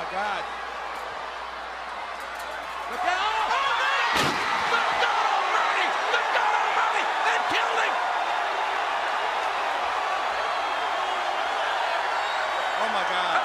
God. Look out! The God Almighty! The God Almighty! That killed him! Oh my God.